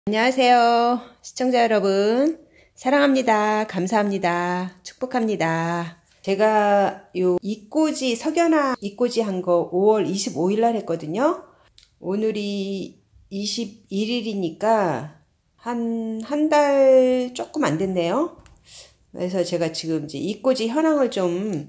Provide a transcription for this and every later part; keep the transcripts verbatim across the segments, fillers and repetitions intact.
안녕하세요. 시청자 여러분. 사랑합니다. 감사합니다. 축복합니다. 제가 요 이꼬지 석연화 이꼬지 한 거 오월 이십오일 날 했거든요. 오늘이 이십일 일이니까 한 한 달 조금 안 됐네요. 그래서 제가 지금 이제 이꼬지 현황을 좀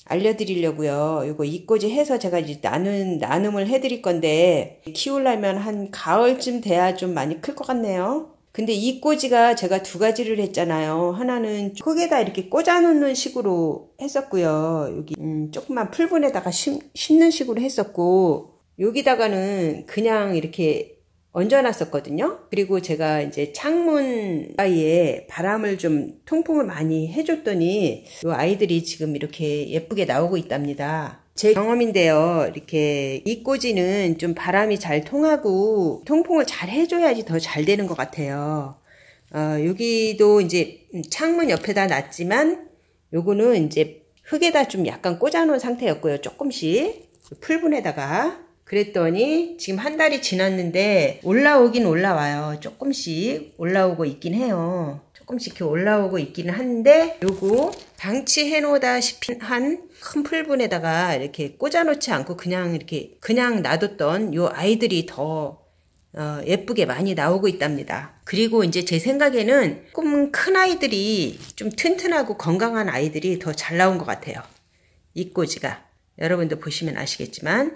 알려드리려고요. 이거 이꼬지 해서 제가 이제 나눈, 나눔을 해드릴 건데, 키우려면 한 가을쯤 돼야 좀 많이 클 것 같네요. 근데 이꼬지가 제가 두 가지를 했잖아요. 하나는 흙에다 이렇게 꽂아 놓는 식으로 했었고요. 여기, 음, 조그만 풀분에다가 심, 심는 식으로 했었고, 여기다가는 그냥 이렇게 얹어놨었거든요. 그리고 제가 이제 창문 사이에 바람을 좀 통풍을 많이 해줬더니 이 아이들이 지금 이렇게 예쁘게 나오고 있답니다. 제 경험인데요. 이렇게 이꼬지는 좀 바람이 잘 통하고 통풍을 잘 해줘야지 더 잘 되는 것 같아요. 어, 여기도 이제 창문 옆에다 놨지만 요거는 이제 흙에다 좀 약간 꽂아 놓은 상태였고요. 조금씩 풀분에다가 그랬더니 지금 한 달이 지났는데 올라오긴 올라와요. 조금씩 올라오고 있긴 해요. 조금씩 이렇게 올라오고 있기는 한데 요거 방치해 놓다시피 한 큰 풀분에다가 이렇게 꽂아 놓지 않고 그냥 이렇게 그냥 놔뒀던 요 아이들이 더 어, 예쁘게 많이 나오고 있답니다. 그리고 이제 제 생각에는 조금 큰 아이들이 좀 튼튼하고 건강한 아이들이 더 잘 나온 것 같아요. 이꼬지가 여러분도 보시면 아시겠지만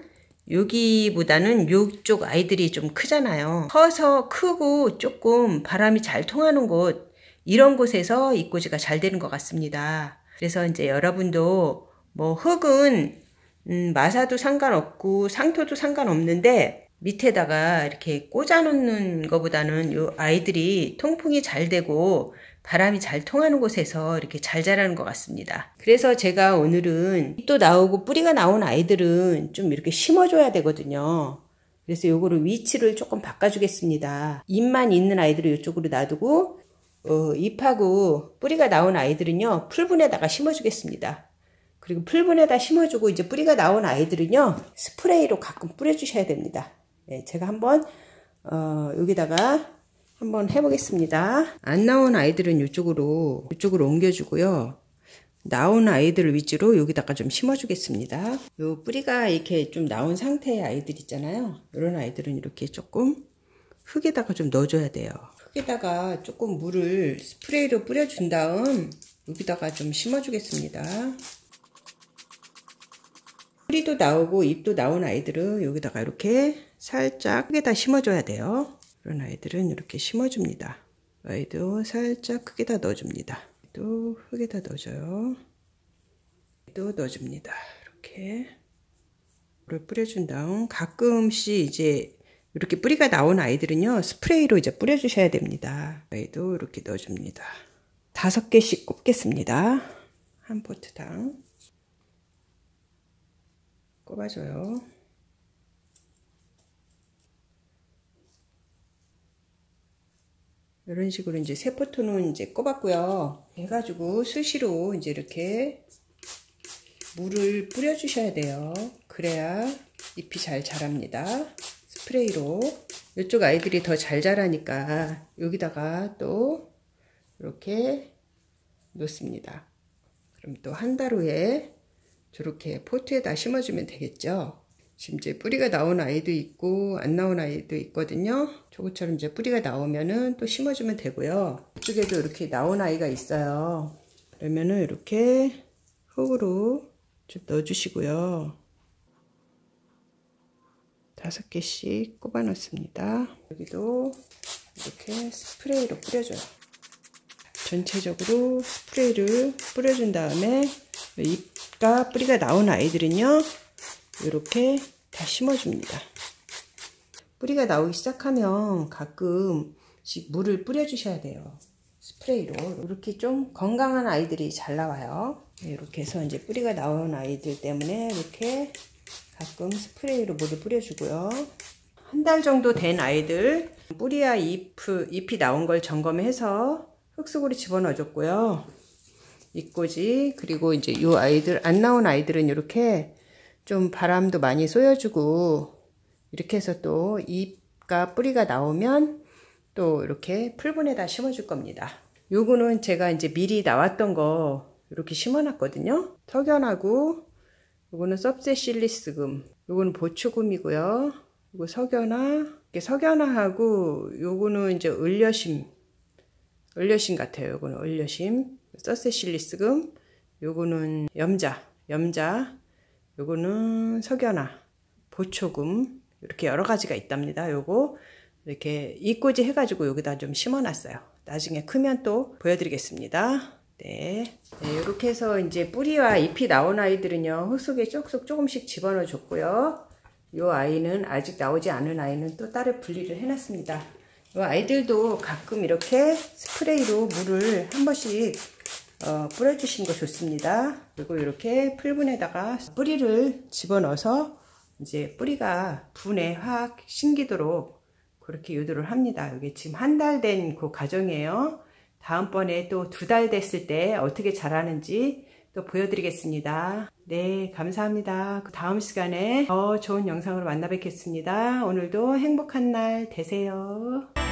여기보다는 이쪽 아이들이 좀 크잖아요. 커서 크고 조금 바람이 잘 통하는 곳, 이런 곳에서 이꼬지가 잘 되는 것 같습니다. 그래서 이제 여러분도 뭐 흙은 음, 마사도 상관없고 상토도 상관없는데 밑에다가 이렇게 꽂아 놓는 것보다는 이 아이들이 통풍이 잘 되고 바람이 잘 통하는 곳에서 이렇게 잘 자라는 것 같습니다. 그래서 제가 오늘은 잎도 나오고 뿌리가 나온 아이들은 좀 이렇게 심어줘야 되거든요. 그래서 요거를 위치를 조금 바꿔주겠습니다. 잎만 있는 아이들을 이쪽으로 놔두고 어, 잎하고 뿌리가 나온 아이들은요 풀분에다가 심어주겠습니다. 그리고 풀분에다 심어주고 이제 뿌리가 나온 아이들은요 스프레이로 가끔 뿌려주셔야 됩니다. 네, 제가 한번 어, 여기다가 한번 해보겠습니다. 안 나온 아이들은 이쪽으로 이쪽으로 옮겨주고요. 나온 아이들을 위주로 여기다가 좀 심어주겠습니다. 요 뿌리가 이렇게 좀 나온 상태의 아이들 있잖아요. 이런 아이들은 이렇게 조금 흙에다가 좀 넣어줘야 돼요. 흙에다가 조금 물을 스프레이로 뿌려준 다음 여기다가 좀 심어주겠습니다. 뿌리도 나오고 잎도 나온 아이들은 여기다가 이렇게 살짝 흙에다 심어줘야 돼요. 이런 아이들은 이렇게 심어줍니다. 아이도 살짝 흙에다 넣어줍니다. 또 흙에다 넣어줘요. 또 넣어줍니다. 이렇게 물을 뿌려준 다음 가끔씩 이제 이렇게 뿌리가 나온 아이들은요 스프레이로 이제 뿌려주셔야 됩니다. 아이도 이렇게 넣어줍니다. 다섯 개씩 꼽겠습니다. 한 포트당 꼽아줘요. 이런 식으로 이제 세 포트는 이제 꼽았고요. 해가지고 수시로 이제 이렇게 물을 뿌려주셔야 돼요. 그래야 잎이 잘 자랍니다. 스프레이로. 이쪽 아이들이 더 잘 자라니까 여기다가 또 이렇게 놓습니다. 그럼 또 한 달 후에 저렇게 포트에다 심어주면 되겠죠. 지금 이제 뿌리가 나온 아이도 있고 안 나온 아이도 있거든요. 저것처럼 이제 뿌리가 나오면은 또 심어주면 되고요. 이쪽에도 이렇게 나온 아이가 있어요. 그러면은 이렇게 흙으로 좀 넣어주시고요. 다섯 개씩 꼽아 넣습니다. 여기도 이렇게 스프레이로 뿌려줘요. 전체적으로 스프레이를 뿌려준 다음에 잎과 뿌리가 나온 아이들은요 이렇게 다 심어줍니다. 뿌리가 나오기 시작하면 가끔씩 물을 뿌려주셔야 돼요. 스프레이로. 이렇게 좀 건강한 아이들이 잘 나와요. 이렇게 해서 이제 뿌리가 나온 아이들 때문에 이렇게 가끔 스프레이로 물을 뿌려주고요. 한 달 정도 된 아이들 뿌리와 잎, 잎이 나온 걸 점검해서 흙 속으로 집어넣어줬고요. 이꼬지 그리고 이제 이 아이들 안 나온 아이들은 이렇게 좀 바람도 많이 쏘여주고 이렇게 해서 또 잎과 뿌리가 나오면 또 이렇게 풀분에다 심어줄 겁니다. 요거는 제가 이제 미리 나왔던 거 이렇게 심어놨거든요. 석연하고 요거는 섭세실리스금, 요거는 보초금이고요. 요거 석연화, 이게 석연화하고 요거는 이제 을려심, 을려심 같아요. 요거는 을려심, 섭세실리스금, 요거는 염자, 염자, 요거는 석연화, 보초금, 이렇게 여러 가지가 있답니다. 요거 이렇게 이꼬지 해가지고 여기다 좀 심어놨어요. 나중에 크면 또 보여드리겠습니다. 네. 네, 이렇게 해서 이제 뿌리와 잎이 나온 아이들은요, 흙 속에 쪽쪽 조금씩 집어넣어 줬고요. 요 아이는 아직 나오지 않은 아이는 또 따로 분리를 해놨습니다. 요 아이들도 가끔 이렇게 스프레이로 물을 한 번씩 어, 뿌려주시는 거 좋습니다. 그리고 이렇게 풀분에다가 뿌리를 집어넣어서 이제 뿌리가 분에 확 심기도록 그렇게 유도를 합니다. 이게 지금 한 달 된 그 과정이에요. 다음번에 또 두 달 됐을 때 어떻게 자라는지 또 보여드리겠습니다. 네, 감사합니다. 다음 시간에 더 좋은 영상으로 만나 뵙겠습니다. 오늘도 행복한 날 되세요.